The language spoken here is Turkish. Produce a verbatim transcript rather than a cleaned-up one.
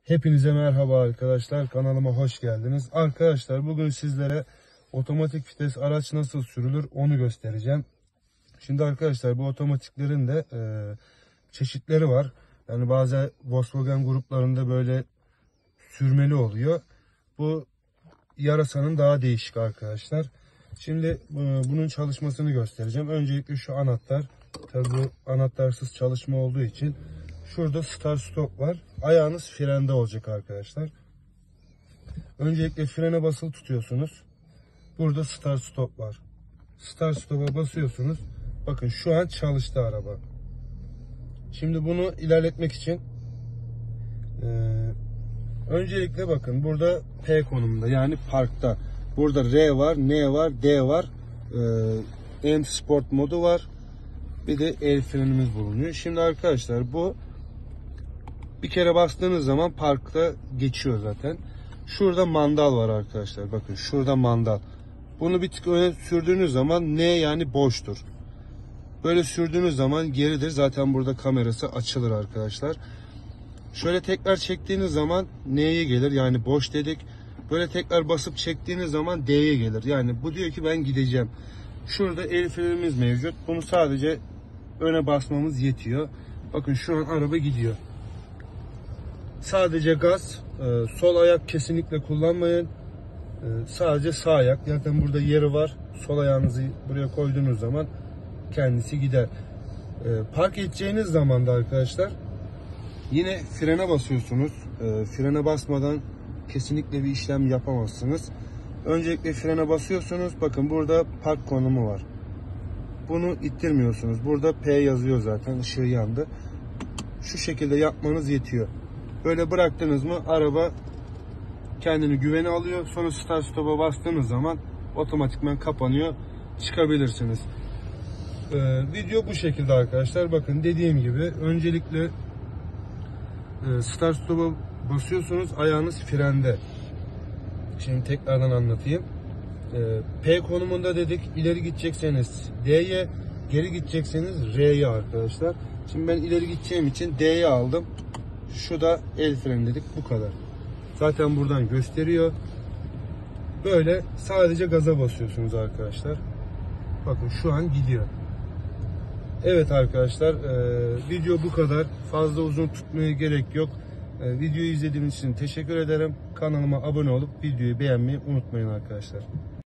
Hepinize merhaba arkadaşlar, kanalıma hoş geldiniz. Arkadaşlar bugün sizlere otomatik vites araç nasıl sürülür onu göstereceğim. Şimdi arkadaşlar bu otomatiklerin de e, çeşitleri var. Yani bazı Volkswagen gruplarında böyle sürmeli oluyor. Bu Yarasa'nın daha değişik arkadaşlar. Şimdi e, bunun çalışmasını göstereceğim. Öncelikle şu anahtar. Tabii bu anahtarsız çalışma olduğu için şurada start stop var. Ayağınız frende olacak arkadaşlar. Öncelikle frene basılı tutuyorsunuz. Burada start stop var. Start stop'a basıyorsunuz. Bakın şu an çalıştı araba. Şimdi bunu ilerletmek için e, öncelikle bakın burada P konumunda, yani parkta. Burada R var, N var, D var. E, M Sport modu var. Bir de el frenimiz bulunuyor. Şimdi arkadaşlar bu bir kere bastığınız zaman parkta geçiyor zaten. Şurada mandal var arkadaşlar. Bakın şurada mandal. Bunu bir tık öne sürdüğünüz zaman N, yani boştur. Böyle sürdüğünüz zaman geridir. Zaten burada kamerası açılır arkadaşlar. Şöyle tekrar çektiğiniz zaman N'ye gelir. Yani boş dedik. Böyle tekrar basıp çektiğiniz zaman D'ye gelir. Yani bu diyor ki ben gideceğim. Şurada el frenimiz mevcut. Bunu sadece öne basmamız yetiyor. Bakın şu an araba gidiyor. Sadece gaz, sol ayak kesinlikle kullanmayın. Sadece sağ ayak. Zaten burada yeri var. Sol ayağınızı buraya koyduğunuz zaman kendisi gider. Park edeceğiniz zaman da arkadaşlar yine frene basıyorsunuz. Frene basmadan kesinlikle bir işlem yapamazsınız. Öncelikle frene basıyorsunuz. Bakın burada park konumu var. Bunu ittirmiyorsunuz. Burada P yazıyor zaten. Işığı yandı. Şu şekilde yapmanız yetiyor. Böyle bıraktınız mı araba kendini güvene alıyor. Sonra start stop'a bastığınız zaman otomatikman kapanıyor. Çıkabilirsiniz. Ee, video bu şekilde arkadaşlar. Bakın dediğim gibi öncelikle e, start stop'a basıyorsunuz. Ayağınız frende. Şimdi tekrardan anlatayım. Ee, P konumunda dedik. İleri gidecekseniz D'ye, geri gidecekseniz R'ye arkadaşlar. Şimdi ben ileri gideceğim için D'ye aldım. Şu da el freni dedik. Bu kadar. Zaten buradan gösteriyor. Böyle sadece gaza basıyorsunuz arkadaşlar. Bakın şu an gidiyor. Evet arkadaşlar, e, video bu kadar. Fazla uzun tutmaya gerek yok. E, videoyu izlediğiniz için teşekkür ederim. Kanalıma abone olup videoyu beğenmeyi unutmayın arkadaşlar.